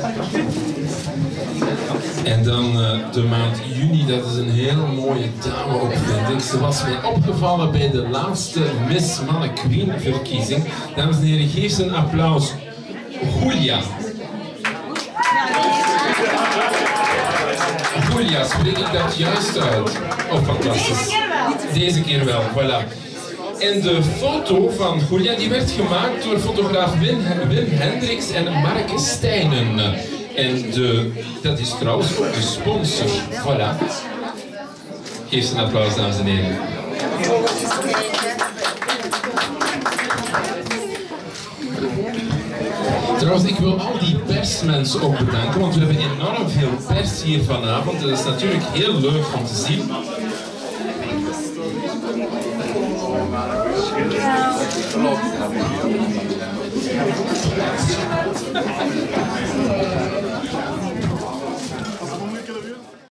En dan de maand juni, dat is een heel mooie dame ook, vind ik. Ze was mij opgevallen bij de laatste Miss Manne Queen verkiezing. Dames en heren, geef ze een applaus. Julia. Julia, spreek ik dat juist uit? Oh, fantastisch. Deze keer wel, voilà. En de foto van Julia die werd gemaakt door fotograaf Wim Hendricks en Mark Stijnen. En dat is trouwens ook de sponsor. Voilà. Geef ze een applaus, dames en heren. Trouwens, ik wil al die persmensen ook bedanken, want we hebben enorm veel pers hier vanavond. Dat is natuurlijk heel leuk om te zien.